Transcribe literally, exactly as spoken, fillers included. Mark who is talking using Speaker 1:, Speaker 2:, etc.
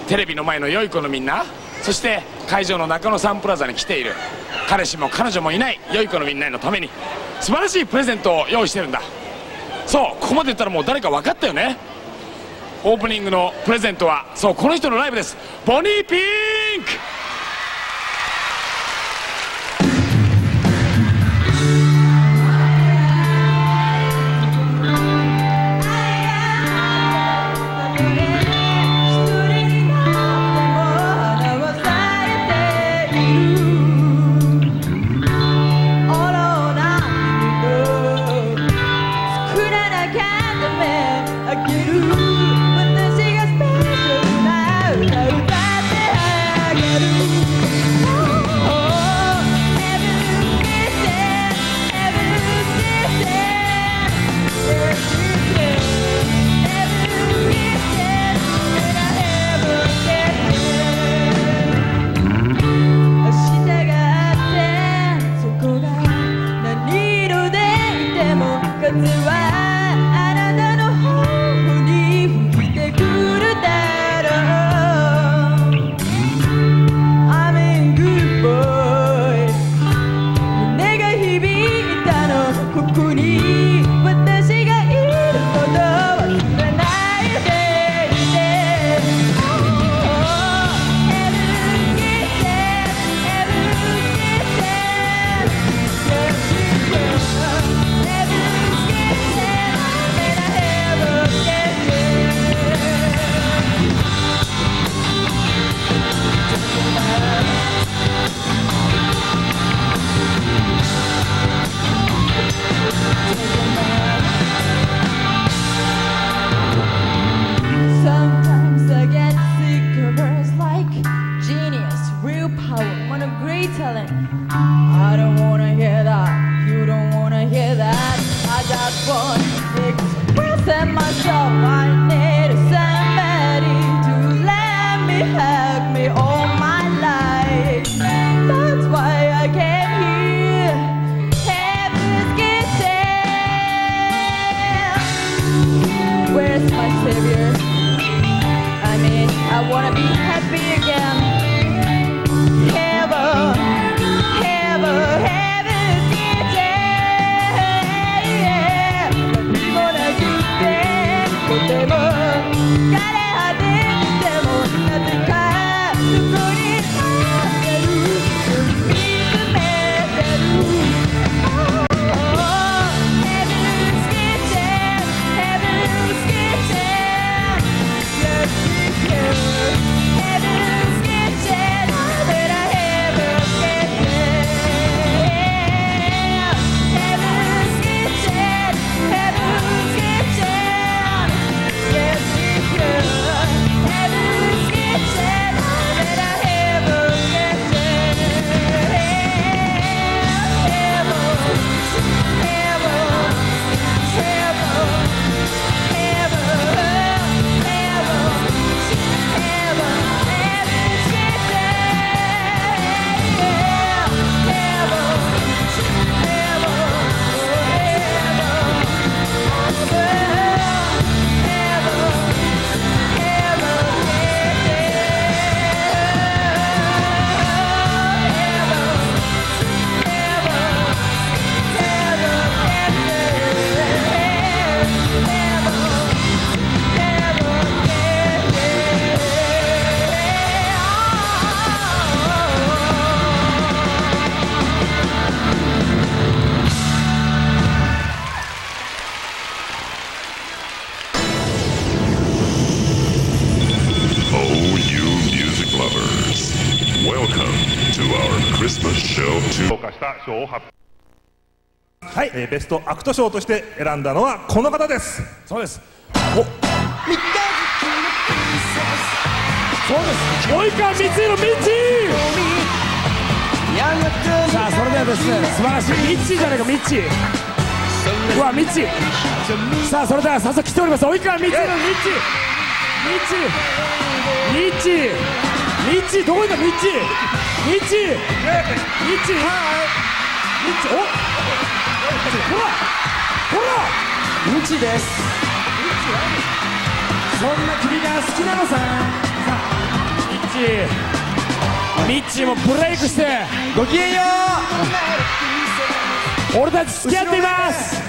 Speaker 1: テレビの前の良い子のみんな、そして会場の中野サンプラザに来ている彼氏も彼女もいない良い子のみんなのために素晴らしいプレゼントを用意してるんだ。そう、ここまで言ったらもう誰か分かったよね。オープニングのプレゼントはそう、この人のライブです。ボニーピンク。
Speaker 2: はい、えー、ベストアクト賞として選んだのはこの方です。
Speaker 1: そうです。お、そうです。及川光弘のミッチー。さあ、それではですね、素晴らしいミッチーじゃないか、ミッチー。うわ、ミッチー。さあ、それでは早速来ております。及川光弘のミッチー。ミッチー。ミッチー。ミッチー、どこ行ったミッチー。ミッチー。ミッチー。ミッチー。お。ほらほらうんちです。そんな君が好きなのさ。さあミッチーもブレイクして
Speaker 3: ごきげんよう。
Speaker 1: 俺たち付き合っています。